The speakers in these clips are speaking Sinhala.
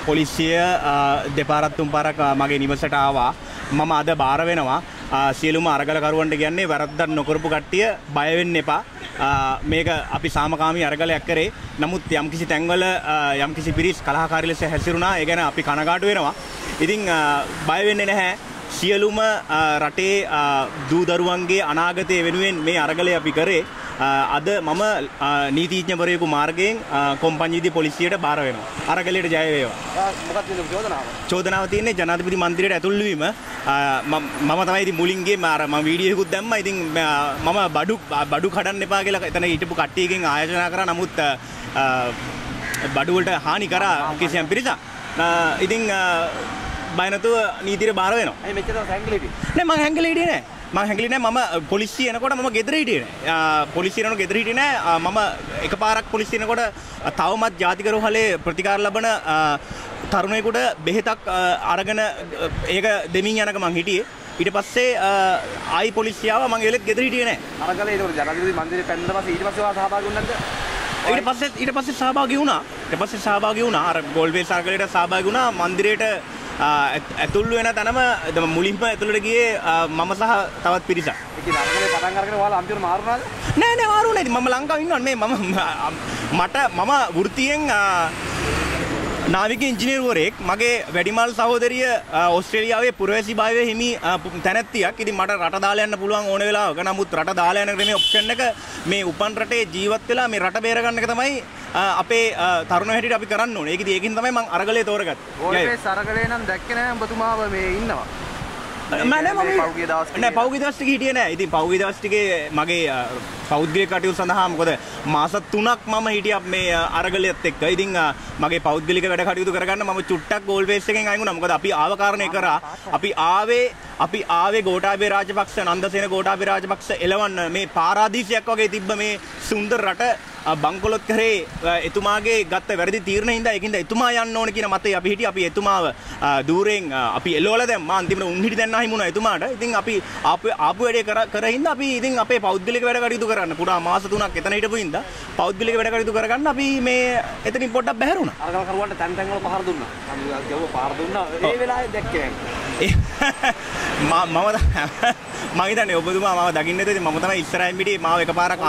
පොලිසිය දෙපාරක් තුන් පාරක් මගේ නිවසට ආවා. මම අද බාර වෙනවා. සියලුම අරගලකරුවන්ට කියන්නේ වැරද්දක් නොකරපු කට්ටිය බය වෙන්න එපා. මේක අපි සාමකාමී අරගලයක් කරේ. නමුත් යම්කිසි තැන්වල යම්කිසි පිරිස් කලහකාරී ලෙස හැසිරුණා. ඒ ගැන අපි කනගාටු වෙනවා. ඉතින් බය වෙන්නේ නැහැ. සියලුම රටේ දූ දරුවන්ගේ අනාගතය වෙනුවෙන් මේ අරගලය අපි කරේ. අද මම නීතිඥවරයෙකු මාර්ගයෙන් කොම්පඤ්ඤීදී පොලිසියට බාර වෙනවා. අරගලයට ජය වේවා. මොකක්ද චෝදනාව? චෝදනාව තියෙන්නේ ජනාධිපති මන්දිරයට ඇතුල් වීම. මම තමයි ඉතින් මුලින්ගේ මම වීඩියෝ එකකුත් දැම්මා. ඉතින් මම බඩු කඩන්න එපා කියලා එතන හිටපු කට්ටියකින් ආයෝජනා කරා. නමුත් බඩු වලට හානි කරා කිසියම් පිරිසක්. ඉතින් බය නැතුව නීතියට බාර වෙනවා. අයි මෙච්චර හැංගිලි හිටියේ? නෑ මං හැංගිලි හිටියේ නෑ. මං හැංගිලි නෑ. මම පොලිසිය එනකොට මම ගෙදර හිටියේ නෑ. පොලිසිය එනකොට ගෙදර හිටියේ නෑ. මම එකපාරක් පොලිසිය එනකොට තවමත් ජාතික රෝහලේ ප්‍රතිකාර ලබන තරුණයෙකුට බෙහෙතක් අරගෙන ඒක දෙමින් යනක මං හිටියේ. ඊට පස්සේ ආයි පොලිසිය ආවා. මං ඒලෙත් ගෙදර හිටියේ නෑ. අරගලේ ඒක ජනාධිපති මන්දිරේ පැනලා පස්සේ ඊට පස්සේ ඔයා සහභාගී වුණාද? ඊට පස්සේ සහභාගී වුණා. අර ගෝල්බේස් අරගලයට සහභාගී වුණා. මන්දිරයට ඇතුල් වෙන තැනම මුලින්ම ඇතුළට ගියේ මම සහ තවත් පිරිසක්. ඒ කියන්නේ අරගලේ පටන් අරගෙන ඔයාලා අන්තිමට මාරුනාද? නෑ මාරු නෑ. මම ලංකාවේ ඉන්නවනේ. මම වෘත්තියෙන් නාවික ඉංජිනේරුවරයෙක්. මගේ වැඩිමල් සහෝදරිය ඕස්ට්‍රේලියාවේ පුරවැසිභාවයේ හිමි තැනැත්තියක්. ඉතින් මට රට දාලා යන්න පුළුවන් ඕන වෙලාවක. නමුත් රට දාලා යන ක්‍රමයේ ඔප්ෂන් එක මේ උපන් රටේ ජීවත් වෙලා මේ රට බේර ගන්න එක තමයි අපේ තරුණ හැටියට අපි කරන්න ඕනේ. ඒකින් තමයි මම අරගලේ තෝරගත්තේ. ඕල්පේස් අරගලේ නම් දැක්කේ නෑ ඔබතුමාව මේ ඉන්නවා. පෞද්ගලික දවස් ටික හිටියේ නෑ. ඉතින් පෞද්ගලික දවස් ටිකේ මගේ පෞද්ගලික කටයුතු සඳහා මොකද මාස 3ක් මම හිටියා මේ අරගලයේත් එක්ක. ඉතින් මගේ පෞද්ගලික වැඩ කටයුතු කරගන්න මම චුට්ටක් ගෝල්බේස් එකෙන් අයින් වුණා. මොකද අපි ආව කාරණේ කරා. අපි ආවේ ගෝඨාභය රාජපක්ෂ නන්දසේන ගෝඨාභය රාජපක්ෂ එලවන්න මේ පාරාදීසයක් වගේ තිබ්බ මේ සුන්දර රට බංකොලොත් කරේ එතුමාගේ ගත්ත වැරදි තීරණ හින්දා ඒකින්ද එතුමා යන්න ඕන කියන මතේ අපි හිටියේ. අපි එතුමාව දූරෙන් අපි එලවලා දැම්මා. අන්තිමට උන් හිටි දැන් ආහි මුණා එතුමාට. ඉතින් අපි ආපු වැඩේ කර හින්දා අපි ඉතින් අපේ පෞද්ගලික වැඩ කටයුතු කරන්න පුරා මාස 3ක් එතන හිටපු හින්දා පෞද්ගලික වැඩ කටයුතු කරගන්න අපි මේ එතනින් පොඩ්ඩක් බැහැරුණා. අරගල කරුවන්ට තැන් තැන් වල පහර දුන්නා. ගව්ව පහර දුන්නා. ඒ වෙලාවේ දැක්කේ මම හිතන්නේ ඔබතුමා මාව දකින්න ඇති. මම තමයි ඉස්සරහින් පිටියේ මාව එකපාරක්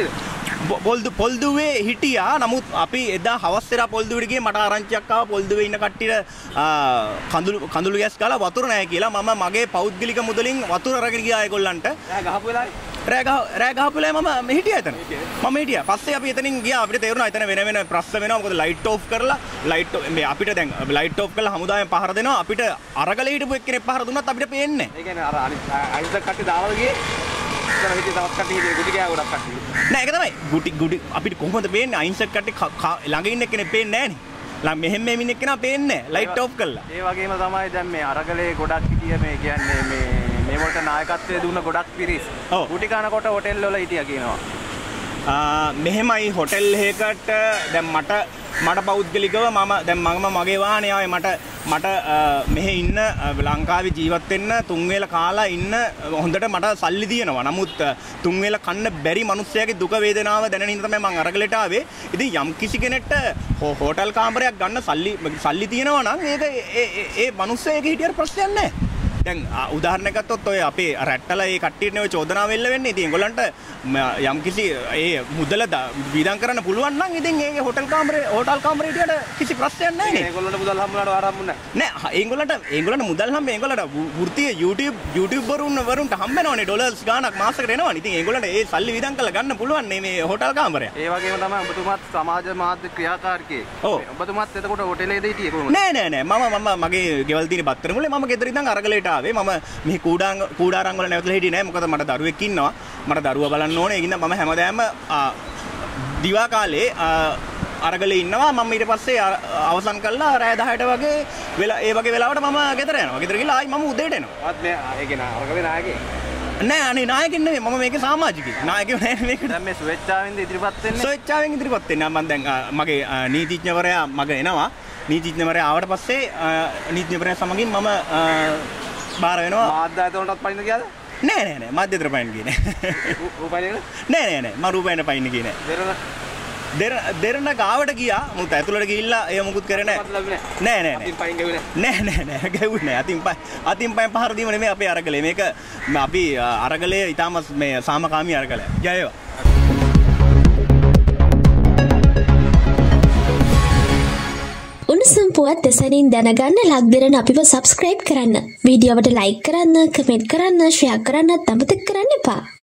පොල්දුවේ හිටියා. නමුත් අපි එදා හවස් වෙලා පොල්දුවට ගියේ. මට ආරංචියක් ආවා පොල්දුවේ ඉන්න කට්ටියට කඳුළු ගෑස් කාලා වතුර නැහැ කියලා. මම මගේ පෞද්ගලික මුදලින් වතුර අරගෙන ගියා ඒගොල්ලන්ට. ගහපු වෙලාවේ රෑ ගහපු වෙලාවේ මම හිටියා එතන. මම හිටියා. පස්සේ අපි එතනින් ගියා. අපිට තේරුණා එතන වෙන ප්‍රශ්න වෙනවා. මොකද ලයිට් ඕෆ් කරලා මේ අපිට දැන් ලයිට් ඕෆ් කරලා හමුදායෙන් පහර දෙනවා. අපිට අරගලේ හිටපු එක්කෙනෙක් පහර දුන්නත් අපිට පේන්නේ නැහැ. ඒ කියන්නේ අර අනිත් කට්ටිය දාලා ගියේ. ඉතන හිටිය තවත් කට්ටිය හිටියේ ගුටි ගෑ ගොඩක් කට්ටිය. නෑ ඒක තමයි ගුටි අපිට කොහොමද පේන්නේ? අයින්සර් කට්ටිය ළඟ ඉන්න කෙනෙක් පේන්නේ නෑනේ. මෙහෙම මෙමින් එක්කෙනා පේන්නේ නැහැ. ලයිට් ඕෆ් කළා. ඒ වගේම තමයි දැන් මේ අරගලේ ගොඩක් හිටිය මේ කියන්නේ මේ වලට නායකත්වයේ දුන්න ගොඩක් පිරිස්. ගුටි කනකොට හොටෙල් වල හිටියා කියනවා. මෙහෙමයි හොටෙල් එකකට දැන් මට පෞද්ගලිකව මම මගේ වාහනේ ආවේ මට මෙහෙ ඉන්න ලංකාවේ ජීවත් වෙන්න තුන් වේල කාලා ඉන්න හොඳට මට සල්ලි තියෙනවා. නමුත් තුන් වේල කන්න බැරි මිනිස්සයාගේ දුක වේදනාව දැනෙන හින්දා තමයි මම අරගලට ආවේ. ඉතින් යම් කිසි කෙනෙක්ට හෝටල් කාමරයක් ගන්න සල්ලි තියෙනවා නම් ඒක ඒ මිනිස්සයා ඒක හිටියට ප්‍රශ්නයක් නැහැ. දැන් උදාහරණයක් ගත්තොත් ඔය අපේ රැට්ටල ඒ කට්ටියනේ ඔය චෝදනාව එල්ල වෙන්නේ. ඉතින් ඒගොල්ලන්ට යම්කිසි ඒ මුදල වියදම් කරන්න පුළුවන් නම් ඉතින් ඒ හෝටල් කාමරේට කිසි ප්‍රශ්නයක් නැහැ නේ. ඒගොල්ලන්ට මුදල් හම්බුනාට ආරම්භුනේ නැහැ. ඒගොල්ලන්ට මුදල් ඒගොල්ලන්ට වෘත්තීය YouTube වරුන්ට හම්බෙනවනේ ඩොලර්ස් ගාණක් මාසෙකට එනවනේ. ඉතින් ඒගොල්ලන්ට ඒ සල්ලි වියදම් කරලා ගන්න පුළුවන් මේ හෝටල් කාමරය. ඒ වගේම තමයි ඔබතුමාත් සමාජ මාධ්‍ය ක්‍රියාකාරකයෙක්. ඔබතුමාත් එතකොට හෝටලේද හිටියේ කොහොමද? නෑ මම මගේ ගෙවල් තියෙන බත්තර මුලේ මම ගෙදර ඉඳන් අරගලයට ආවේ. මම මෙහි කූඩාරම් වල නැවතලා හිටියේ නෑ. මොකද මට දරුවෙක් ඉන්නවා. මට දරුවා බලන්න ඕනේ. ඒකින්ද මම හැමදාම දිවා කාලේ අරගලේ ඉන්නවා. මම ඊට පස්සේ අවසන් කළා රෑ 10ට වගේ ඒ වගේ වෙලාවට මම ගෙදර යනවා. ගෙදර ගිහලා ආයි මම උදේට එනවා. වත් මේ ඒ කියන අරගලේ නායකයෙක් නෑ අනේ නායකයෙක් නෙමෙයි. මම මේකේ සමාජිකයෙක්. නායකයෙක් නෑ මේක. දැන් මේ ස්වේච්ඡාවෙන්ද ඉදිරිපත් වෙන්නේ? ස්වේච්ඡාවෙන් ඉදිරිපත් වෙන්නේ. මම දැන් මගේ නීතිඥවරයා මග එනවා. නීතිඥවරයා ආවට පස්සේ නීතිඥවරයා සමගින් මම බාර වෙනවා. මාධ්‍යායතනටත් පයින්න ගියාද? නෑ මාධ්‍යතර පයින්න ගියේ නෑ. රූපයිනේ? නෑ මම රූපයිනේ පයින්න ගියේ නෑ. දෙරණ ගාවට ගියා. මුත් ඇතුළට ගිහිල්ලා ඒ මොකුත් කරේ නෑ. අතින් පයින් ගෙවුනේ. නෑ ගැවුනේ. අතින් පයින් පහර දීම නෙමෙයි අපේ අරගලේ. මේක අපි අරගලේ ඊටම මේ සාමකාමී අරගලයක්. ජය වේවා. උණුසුම් පුවත් දෙසනින් දැනගන්න ලක්දිරණ අපිව සබ්ස්ක්‍රයිබ් කරන්න. වීඩියෝවට ලයික් කරන්න, කමෙන්ට් කරන්න, ෂෙයා කරන්නත් අමතක කරන්න එපා.